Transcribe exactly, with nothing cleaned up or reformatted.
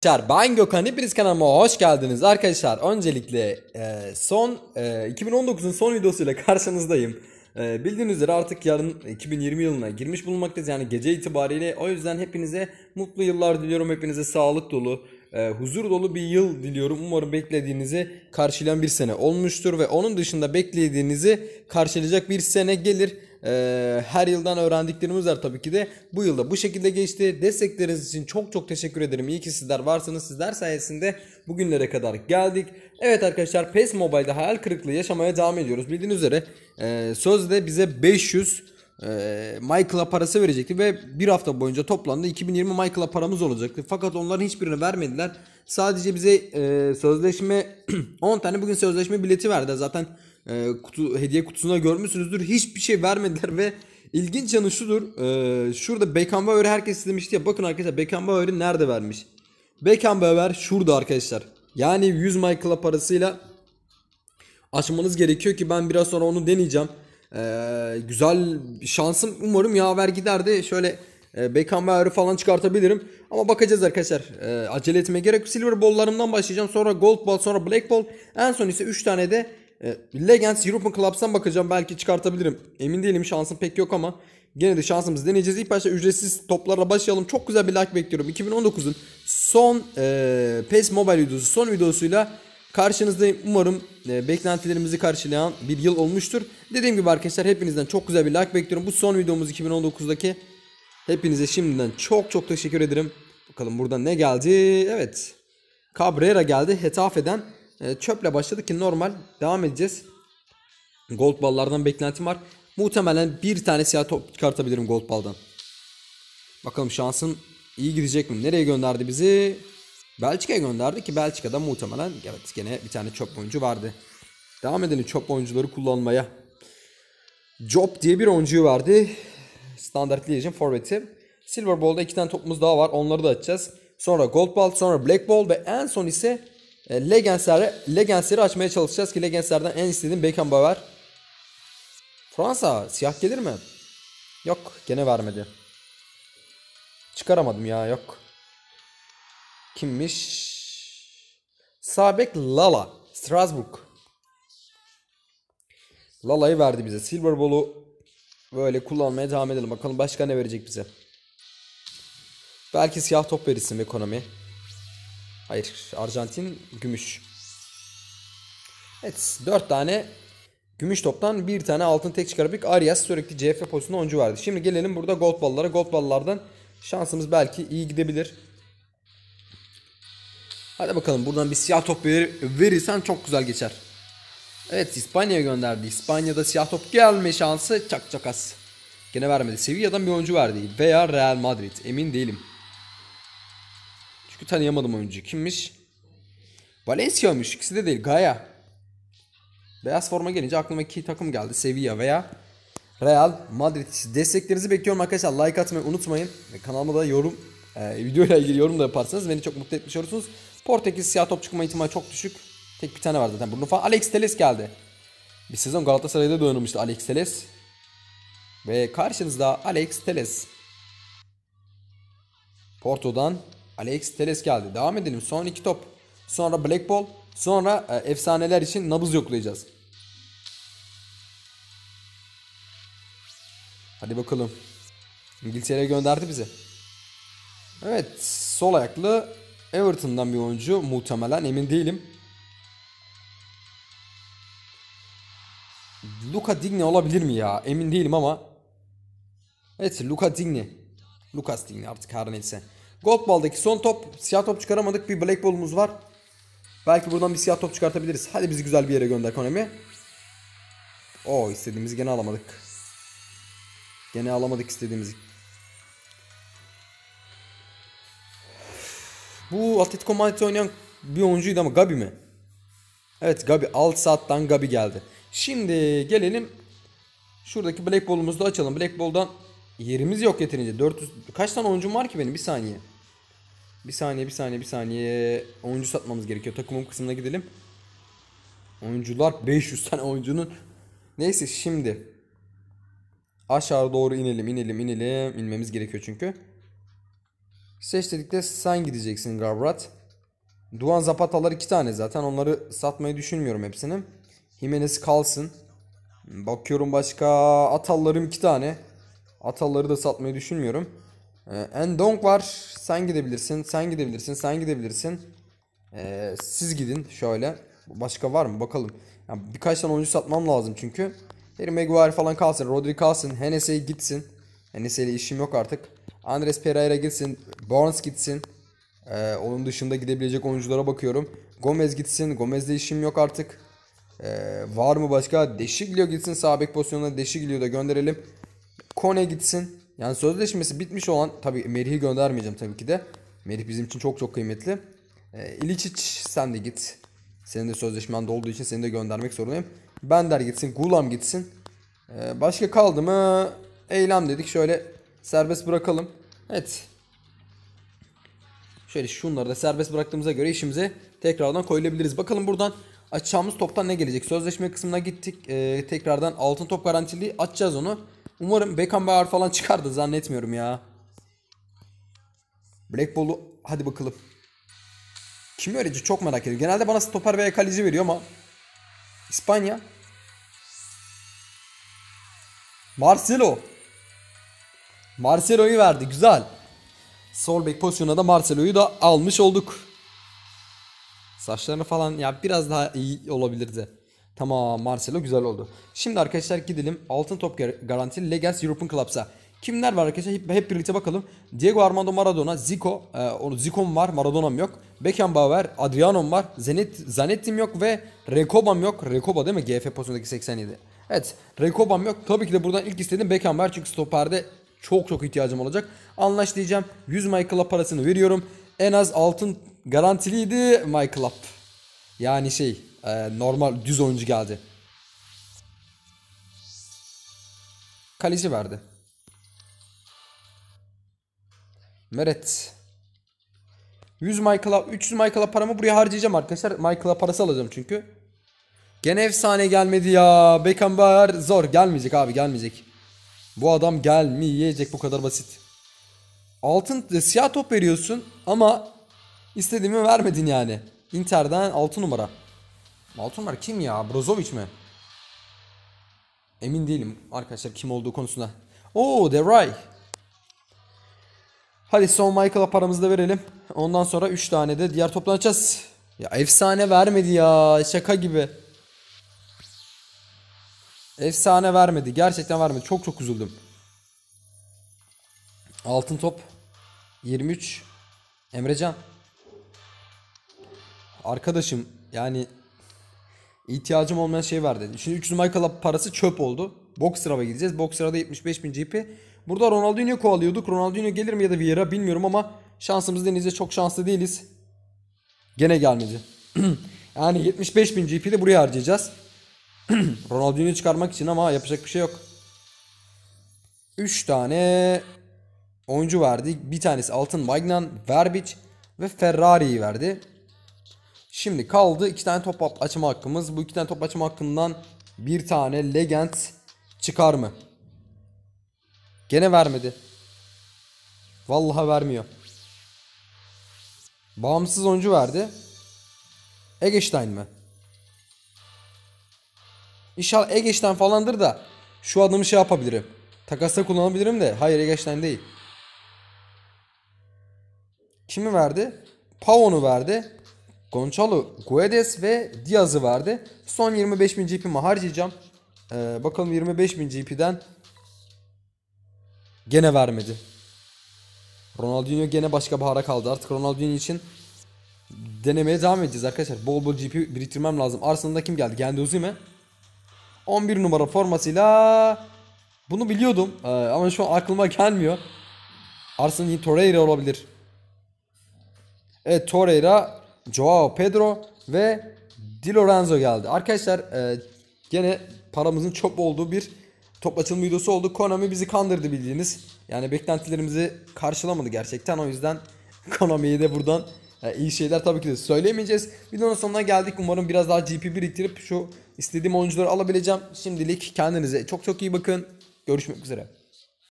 Arkadaşlar ben Gökhan, hepiniz kanalıma hoş geldiniz. Arkadaşlar öncelikle e, son e, iki bin on dokuzun son videosuyla karşınızdayım. E, bildiğiniz üzere artık yarın iki bin yirmi yılına girmiş bulunmaktayız, yani gece itibariyle. O yüzden hepinize mutlu yıllar diliyorum, hepinize sağlık dolu, e, huzur dolu bir yıl diliyorum. Umarım beklediğinizi karşılayan bir sene olmuştur ve onun dışında beklediğinizi karşılayacak bir sene gelir. Ee, her yıldan öğrendiklerimiz var tabii ki de. Bu yılda bu şekilde geçti. Destekleriniz için çok çok teşekkür ederim. İyi ki sizler varsınız. Sizler sayesinde bugünlere kadar geldik. Evet arkadaşlar, PES Mobile'de hayal kırıklığı yaşamaya devam ediyoruz. Bildiğiniz üzere e, sözde bize beş yüz e, MyClub parası verecekti ve bir hafta boyunca toplamda iki bin yirmi MyClub paramız olacaktı. Fakat onların hiçbirini vermediler. Sadece bize e, sözleşme on tane bugün sözleşme bileti verdi. Zaten e, kutu, hediye kutusunda görmüşsünüzdür. Hiçbir şey vermediler ve ilginç yanı şudur. E, şurada Beckenbauer'ı herkes istemişti ya. Bakın arkadaşlar, Beckenbauer'ı nerede vermiş? Beckenbauer şurada arkadaşlar. Yani yüz MyClub parasıyla açmanız gerekiyor ki ben biraz sonra onu deneyeceğim. Ee, güzel şansım, umarım yaver gider de şöyle e, Beckenbauer'ı falan çıkartabilirim. Ama bakacağız arkadaşlar. Ee, acele etmeye gerek yok. Silver Ball'larımdan başlayacağım. Sonra Gold Ball, sonra Black Ball. En son ise üç tane de e, Legends European Clubs'tan bakacağım. Belki çıkartabilirim. Emin değilim, şansım pek yok ama gene de şansımızı deneyeceğiz. İlk başta ücretsiz toplarla başlayalım. Çok güzel bir like bekliyorum. iki bin on dokuzun son e, PES Mobile videosu, son videosuyla karşınızdayım. Umarım e, beklentilerimizi karşılayan bir yıl olmuştur. Dediğim gibi arkadaşlar, hepinizden çok güzel bir like bekliyorum. Bu son videomuz iki bin on dokuzdaki. Hepinize şimdiden çok çok teşekkür ederim. Bakalım burada ne geldi? Evet. Cabrera geldi. Hetafe'den e, çöple başladık ki normal. Devam edeceğiz. Gold ball'lardan beklentim var. Muhtemelen bir tane siyah top çıkartabilirim gold ball'dan. Bakalım şansım iyi gidecek mi? Nereye gönderdi bizi? Belçika'ya gönderdi ki Belçika'da muhtemelen evet gene bir tane çöp oyuncu vardı. Devam edelim çöp oyuncuları kullanmaya. Job diye bir oyuncuyu verdi. Standart Legion forveti. Silver Ball'da iki tane topumuz daha var. Onları da açacağız. Sonra Gold Ball, sonra Black Ball ve en son ise e, Legends'leri, Legends'leri açmaya çalışacağız ki Legends'lerden en istediğim Beckenbauer. Fransa siyah gelir mi? Yok, gene vermedi. Çıkaramadım ya, yok. Kimmiş? Sabek Lala. Strasbourg. Lala'yı verdi bize. Silver Ball'u böyle kullanmaya devam edelim. Bakalım başka ne verecek bize. Belki siyah top verirsin ekonomi. Hayır. Arjantin gümüş. Evet. dört tane gümüş toptan bir tane altın tek çıkarıp Arias sürekli C F pozisyonunda oyuncu vardı. Şimdi gelelim burada gold ball'lara. Gold ball'lardan şansımız belki iyi gidebilir. Hadi bakalım, buradan bir siyah top verir, verirsen çok güzel geçer. Evet, İspanya'ya gönderdi. İspanya'da siyah top gelme şansı çok çok az. Gene vermedi. Sevilla'dan bir oyuncu verdi. Veya Real Madrid. Emin değilim. Çünkü tanıyamadım oyuncuyu. Kimmiş? Valencia'mış. İkisi de değil. Gaia. Beyaz forma gelince aklıma iki takım geldi. Sevilla veya Real Madrid. Desteklerinizi bekliyorum arkadaşlar. Like atmayı unutmayın. Ve kanalıma da yorum, e, videoyla ilgili yorum da yaparsanız beni çok mutlu etmiş olursunuz. Portekiz siyah top çıkma ihtimali çok düşük. Tek bir tane var zaten. Bunu falan. Alex Telles geldi. Bir sezon Galatasaray'da da oynamıştı Alex Telles. Ve karşınızda Alex Telles. Porto'dan Alex Telles geldi. Devam edelim. Son iki top. Sonra Black Ball. Sonra e, efsaneler için nabız yoklayacağız. Hadi bakalım. İngiltere'ye gönderdi bizi. Evet. Sol ayaklı Everton'dan bir oyuncu. Muhtemelen, emin değilim. Luca Digne olabilir mi ya? Emin değilim ama. Evet, Luca Digne. Lucas Digne artık, her neyse. Gold Ball'daki son top. Siyah top çıkaramadık. Bir Black Ball'umuz var. Belki buradan bir siyah top çıkartabiliriz. Hadi bizi güzel bir yere gönder Konami. Oo, istediğimizi gene alamadık. Gene alamadık istediğimizi. Bu Atletico Madrid'de oynayan bir oyuncuydu ama Gabi mi? Evet, Gabi. Alt saatten Gabi geldi. Şimdi gelelim. Şuradaki Black Ball'umuzu da açalım. Black Ball'dan yerimiz yok yeterince. dört yüz kaç tane oyuncum var ki benim? Bir saniye. Bir saniye, bir saniye, bir saniye. Oyuncu satmamız gerekiyor. Takımın kısmına gidelim. Oyuncular, beş yüz tane oyuncunun. Neyse, şimdi aşağı doğru inelim, inelim, inelim. İnmemiz gerekiyor çünkü. Seç dedik de sen gideceksin Gravrat. Duan Zapatalar iki tane zaten. Onları satmayı düşünmüyorum hepsini. Jimenez kalsın. Bakıyorum başka atallarım iki tane. Atalları da satmayı düşünmüyorum. Ee, Endong var. Sen gidebilirsin. Sen gidebilirsin. Sen gidebilirsin. Ee, siz gidin şöyle. Başka var mı? Bakalım. Yani birkaç tane oyuncu satmam lazım çünkü. Harry Maguire falan kalsın. Rodri kalsın. Hennessy gitsin. Hennessy ile işim yok artık. Andres Pereira gitsin. Barnes gitsin. Ee, onun dışında gidebilecek oyunculara bakıyorum. Gomez gitsin. Gomez'le işim yok artık. Ee, var mı başka? Deşiglio gitsin. Sağ bek pozisyonuna Deşiglio'yu da gönderelim. Kone gitsin. Yani sözleşmesi bitmiş olan, tabii Merih'i göndermeyeceğim tabii ki de. Merih bizim için çok çok kıymetli. Ee, İličić sen de git. Senin de sözleşmen dolduğu için seni de göndermek zorundayım. Bender gitsin. Gulam gitsin. Ee, başka kaldı mı? Eylem dedik. Şöyle serbest bırakalım. Evet. Şöyle şunları da serbest bıraktığımıza göre işimize tekrardan koyulabiliriz. Bakalım buradan açacağımız toptan ne gelecek? Sözleşme kısmına gittik. Ee, tekrardan altın top garantili açacağız onu. Umarım Beckenbauer falan çıkardı, zannetmiyorum ya. Black Ball'u hadi bakalım. Kim öğretici çok merak ediyorum. Genelde bana stoper veya kaleci veriyor ama İspanya. Marcelo. Marcelo'yu verdi, güzel. Sol bek pozisyonuna da Marcelo'yu da almış olduk. Saçlarını falan ya biraz daha iyi olabilirdi. Tamam, Marcelo güzel oldu. Şimdi arkadaşlar gidelim altın top garantili Legends European Clubs'a. Kimler var arkadaşlar? Hep, hep birlikte bakalım. Diego Armando Maradona, Zico, e, onu Zico'm var, Maradona'm yok. Beckenbauer, Adriano'm var. Zanet, Zanetti'm yok ve Rekoba'm yok. Rekoba değil mi? G F pozisyondaki seksen yedi. Evet, Rekoba'm yok. Tabii ki de buradan ilk istediğim Beckenbauer çünkü stoperde çok çok ihtiyacım olacak. Anlaş diyeceğim. yüz MyClub parasını veriyorum. En az altın garantiliydi MyClub. Yani şey, e, normal düz oyuncu geldi. Kaleci verdi. Meret. yüz MyClub, üç yüz MyClub paramı buraya harcayacağım arkadaşlar. MyClub parası alacağım çünkü. Gene efsane gelmedi ya. Beckenbauer zor. Gelmeyecek abi, gelmeyecek. Bu adam gelmeyecek, bu kadar basit. Altın siyah top veriyorsun ama istediğimi vermedin yani. Inter'den altı numara. altı numara kim ya? Brozovic mi? Emin değilim arkadaşlar kim olduğu konusunda. Oo, De Vrij. Hadi son Michael'a paramızı da verelim. Ondan sonra üç tane de diğer toplanacağız. Ya efsane vermedi ya. Şaka gibi. Efsane vermedi. Gerçekten vermedi. Çok çok üzüldüm. Altın top. yirmi üç. Emrecan. Arkadaşım yani ihtiyacım olmayan şey verdi. Şimdi üç yüz Michael parası çöp oldu. Boxer'a gideceğiz. Boxer'a yetmiş beş bin G P. Burada Ronaldinho kovalıyorduk. Ronaldinho gelir mi ya da Vieira bilmiyorum ama şansımız denizde çok şanslı değiliz. Gene gelmedi. Yani yetmiş beş bin G P'yi de buraya harcayacağız. Ronaldinho'yu çıkarmak için ama yapacak bir şey yok. üç tane oyuncu verdi. Bir tanesi Altın Magnan, Verbic ve Ferrari'yi verdi. Şimdi kaldı iki tane top açma hakkımız. Bu iki tane top açma hakkından bir tane Legend çıkar mı? Gene vermedi. Vallahi vermiyor. Bağımsız oyuncu verdi. Eggestein mi? İnşallah Eggestein falandır da şu adamı şey yapabilirim. Takasta kullanabilirim de. Hayır, Eggestein değil. Kimi verdi? Pavon'u verdi. Gonçalo Guedes ve Diaz'ı verdi. Son yirmi beş bin G P'mi harcayacağım. Ee, bakalım yirmi beş bin G P'den gene vermedi. Ronaldinho gene başka bahara kaldı. Artık Ronaldinho için denemeye devam edeceğiz arkadaşlar. Bol bol G P biriktirmem lazım. Arsenal'da kim geldi? Genduzi mi? on bir numara formasıyla bunu biliyordum ee, ama şu an aklıma gelmiyor. Arsenal'in Torreira olabilir. Evet, Torreira, Joao Pedro ve Di Lorenzo geldi. Arkadaşlar e, gene paramızın çöp olduğu bir top açılma videosu oldu. Konami bizi kandırdı bildiğiniz. Yani beklentilerimizi karşılamadı gerçekten. O yüzden Konami'ye de buradan e, iyi şeyler tabii ki de söyleyemeyeceğiz. Videonun sonuna geldik. Umarım biraz daha G P biriktirip şu istediğim oyuncuları alabileceğim. Şimdilik kendinize çok çok iyi bakın. Görüşmek üzere.